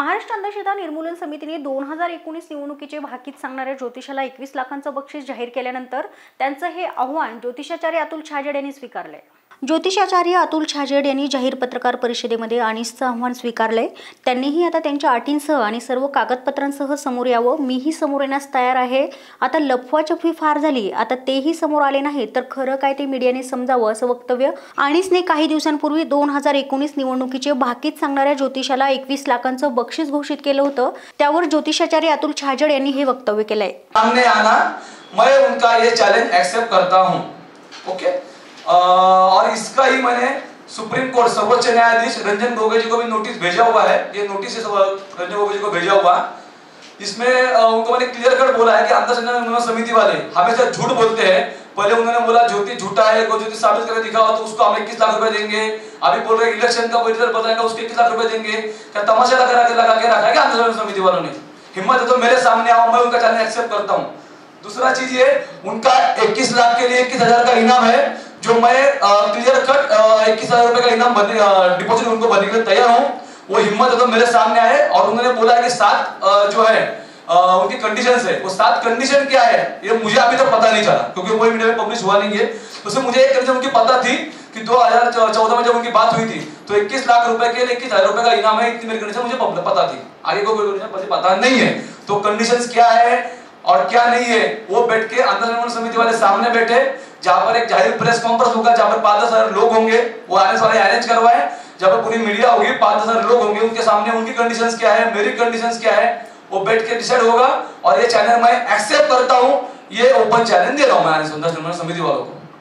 महाराष्ट्र अंधश्रद्धा निर्मूलन समितीने 2019 निवडणुकीचे भाकीत सांगणाऱ्या ज्योतिषाला 21 लाखांचं बक्षीस जाहीर केल्यानंतर त्यांचं हे आव्हान ज्योतिषाचार्य अतुल छाजेड यांनी स्वीकारले। ज्योतिषाचार्य अतुल छाजेड यांनी जाहीर पत्रकार परिषदेमध्ये अनिसचं आव्हान स्वीकारले। त्यांनीही आता त्यांच्या अटींसह आणि सर्व कागदपत्रांसह समोर यावं। मीही समोर येण्यास तयार आहे। आता लफवाछफवी फार झाली, आता तेही समोर आले नाही तर खरं काय ते मीडियाने समजावं, असं वक्तव्य अनिसने काही दिवसांपूर्वी 2019 निवडणुकीचे भाकीत सांगणाऱ्या ज्योतिषाला 21 लाखांचं बक्षीस घोषित केलं होतं। त्यावर ज्योतिषाचार्य अतुल छाजेड यांनी हे वक्तव्य केलंय। सामने आना, मैं उनका ये चैलेंज एक्सेप्ट करता हूं। ओके, और इसका ही मैंने सुप्रीम कोर्ट सर्वोच्च न्यायाधीश रंजन गोगोई जी को भी नोटिस भेजा हुआ है। ये नोटिस रंजन गोगोई जी को भेजा हुआ। इसमें उनको मैंने क्लियर कट बोला है कि अंधश्रद्धा निर्मूलन समिति वाले हमेशा झूठ बोलते हैं। पहले उन्होंने बोला ज्योतिष झूठा है, कोई ज्योतिष साबित करके दिखाओ तो उसको हम 21 लाख रुपए देंगे। अभी बोल रहे इलेक्शन का कोई रिजल्ट बताएगा उसके 21 लाख रुपए देंगे। क्या तमाशा लगा के रखा है अंधश्रद्धा समिति वालों ने? हिम्मत है तो मेरे सामने आओ, मैं उनका चैलेंज एक्सेप्ट करता हूँ। दूसरा चीज ये, उनका 21 लाख के लिए 21,000 का इनाम है, जो मैं क्लियर कट 21,000 रुपए का इनाम डिपॉजिट उनको भरने के लिए तैयार हूं। वो हिम्मत है तो मेरे सामने आए। और उन्होंने बोला है कि 7 जो है उनकी कंडीशंस है, वो 7 कंडीशन क्या है ये मुझे अभी तक पता नहीं चला, क्योंकि वो मीडिया में पब्लिश हुआ नहीं है। तो मुझे एक कंडीशन उनकी पता थी कि 2014 में जब उनकी बात हुई थी तो 21 लाख रुपए के लिए 21,000 रुपए का इनाम है, इतनी मेरी कंडीशन मुझे पता थी। आगे को कोई कंडीशन मुझे पता नहीं है। तो कंडीशंस क्या है और क्या नहीं है वो बैठ के अंधश्रद्धा निर्मूलन समिति वाले सामने बैठे, जहां पर एक जाहिर प्रेस कॉन्फ्रेंस होगा, जहां पर 5,000 लोग होंगे, वो आरएस वाले अरेंज करवाए, जहां पर पूरी मीडिया होगी, 5,000 लोग होंगे, उनके सामने उनकी कंडीशंस क्या है, मेरी कंडीशंस क्या है, वो बैठ के डिसाइड होगा। और ये चैनल मैं एक्सेप्ट करता हूं, ये ओपन चैलेंज दे रहा हूं मैं अंधश्रद्धा निर्मूलन समिति वालों को।